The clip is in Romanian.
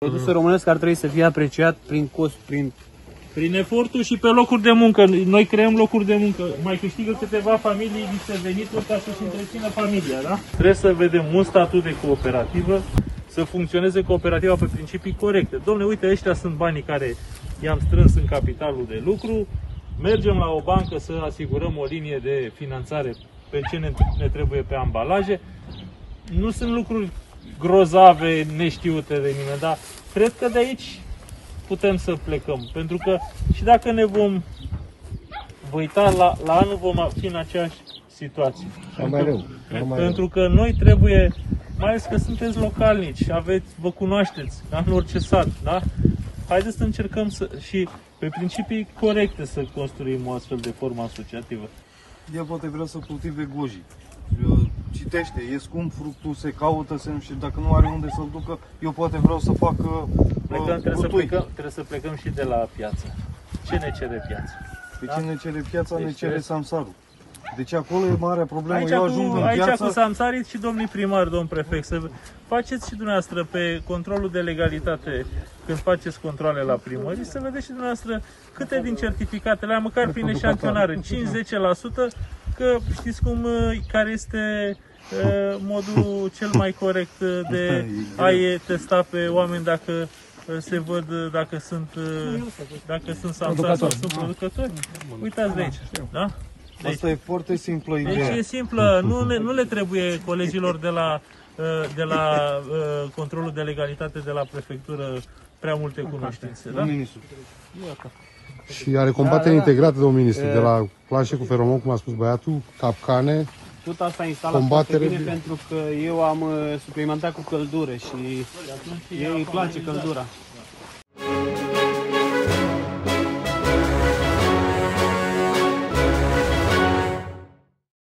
Produsul românesc ar trebui să fie apreciat prin cost, prin efortul și pe locuri de muncă. Noi creăm locuri de muncă. Mai câștigă câteva familii niște venituri ca să-și întrețină familia, da? Trebuie să vedem un statut de cooperativă, să funcționeze cooperativa pe principii corecte. Dom'le, uite, ăștia sunt banii care i-am strâns în capitalul de lucru, mergem la o bancă să asigurăm o linie de finanțare pe ce ne trebuie pe ambalaje. Nu sunt lucruri grozave, neștiute de nimeni, dar cred că de aici putem să plecăm. Pentru că și dacă ne vom uita la anul, vom fi în aceeași situație. Pentru că noi trebuie, mai ales că sunteți localnici, vă cunoașteți, ca în orice sat, da? Haideți să încercăm și pe principii corecte să construim o astfel de formă asociativă. El poate vrea să cultive goji. Citește, e scump fructul, se caută, se nu știu, dacă nu are unde să-l ducă, eu poate vreau să fac trebuie să plecăm și de la piață. Ce ne cere piața? Pe ce ne cere piața, ne cere samsarul. Deci acolo e marea problemă. Aici cu samsarii și domnii primari, domn prefect, să faceți și dumneavoastră pe controlul de legalitate, când faceți controle la primării, să vedeți și dumneavoastră câte din certificatele, măcar prin eșantionare, 5-10%, că știți care este modul cel mai corect de a-i testa pe oameni dacă se văd dacă sunt samsari sau sunt producători. Uitați de aici, da? Deci, asta e foarte simplă ideea. Deci e simplă, nu le trebuie colegilor de la controlul de legalitate de la prefectură prea multe cunoștințe, da? Și are combatere integrată, domnul ministru, de la planșe cu feromon, cum a spus băiatul, capcane, tot asta instalat foarte bine pentru că eu am suplimentat cu căldură și ei îi place căldura.